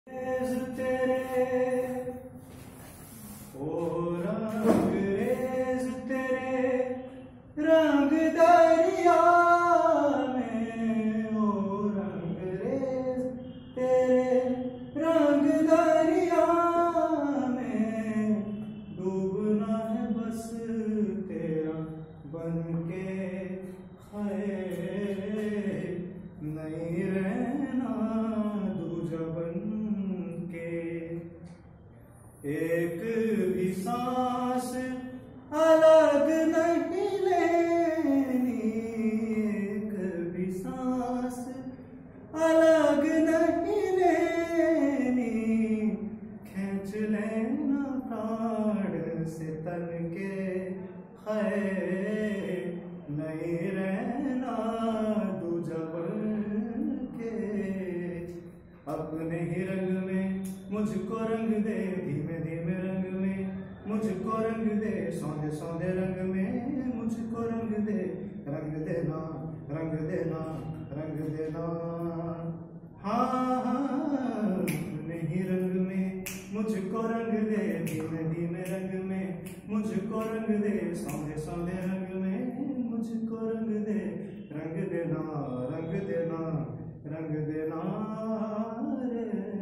तेरे ओ रंगरेज तेरे रंग दरिया में, ओ रंगरेज तेरे रंग दरिया में, डूबना है बस तेरा बनके खैर, नहीं रहना दूजा बनके। एक भी सांस अलग नहीं लेनी, एक भी सांस अलग नहीं लेनी, खींच लेना प्राण से तन के खैर, नहीं रहना दूजा बनके। अपने ही रंग में मुझको रंग दे, धीमे धीमे रंग में मुझको रंग दे, सौंदे सौंदे रंग में मुझको रंग दे, रंग देना रंग देना रंग देना। हाँ हाँ, अपने ही रंग में मुझको रंग दे, धीमे धीमे रंग में मुझको रंग दे, सौंदे सौंदे रंग में मुझको रंग दे, रंग देना रंग देना रंग देना रे।